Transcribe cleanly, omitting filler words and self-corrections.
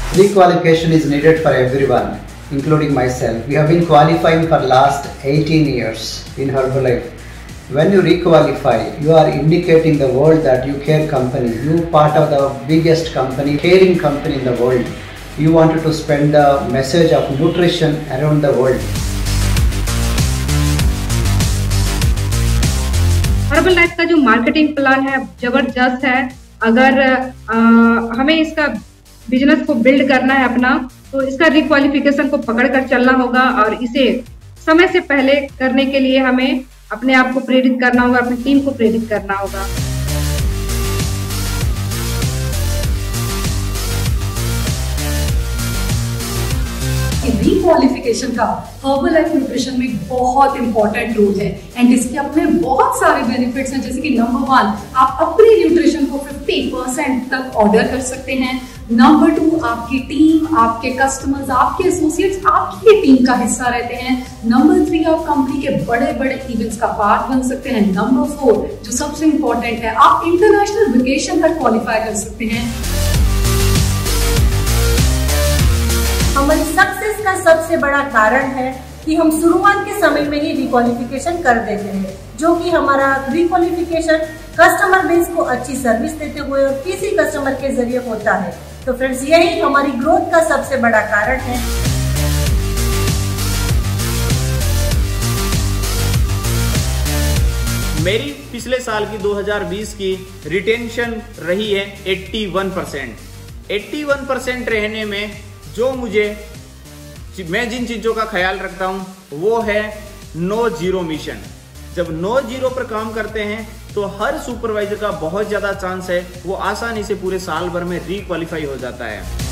Requalification is needed for everyone, including myself. We have been qualifying for last 18 years in Herbalife. When you requalify, you are indicating the world that you care company. You part of the biggest company, caring company in the world. You wanted to spread the message of nutrition around the world. Herbalife का जो marketing plan है जबरदस्त है। अगर हमें इसका business को build करना है अपना, तो इसका रिक्वालिफिकेशन को पकड़ कर चलना होगा और इसे समय से पहले करने के लिए हमें अपने आप को प्रेरित करना होगा, अपनी टीम को प्रेरित करना होगा। रिक्वालिफिकेशन का हर्बलाइफ न्यूट्रिशन में बहुत इंपॉर्टेंट रोल है एंड इसके अपने बहुत सारे बेनिफिट्स हैं, जैसे कि नंबर 1, आप अपने न्यूट्रिशन को 50% तक ऑर्डर कर सकते हैं। नंबर 2, आपकी टीम, आपके कस्टमर्स, आपके एसोसिएट्स आपकी टीम का हिस्सा रहते हैं। नंबर 3, आप कंपनी के बड़े बड़े इवेंट्स का पार्ट बन सकते हैं। नंबर 4, जो सबसे इंपॉर्टेंट है, आप इंटरनेशनल वेकेशन तक क्वालिफाई कर सकते हैं। हमारी सक्सेस का सबसे बड़ा कारण है कि हम शुरुआत के समय में ही रिक्वालिफिकेशन कर देते हैं, जो कि हमारा रिक्वालिफिकेशन कस्टमर बेस को अच्छी सर्विस देते हुए और किसी कस्टमर के जरिए होता है। तो फ्रेंड्स, यही हमारी ग्रोथ का सबसे बड़ा कारण है। मेरी पिछले साल की 2020 की रिटेंशन रही है 81%। 81% रहने में मैं जिन चीजों का ख्याल रखता हूं वो है नो जीरो मिशन। जब नो जीरो पर काम करते हैं तो हर सुपरवाइजर का बहुत ज्यादा चांस है वो आसानी से पूरे साल भर में रिक्वालिफाई हो जाता है।